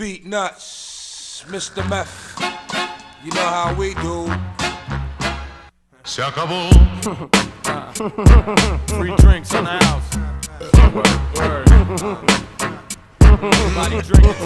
Beat nuts, Mr. Meth. You know how we do. Se acabó. Free drinks in the house. Word. Everybody drinking.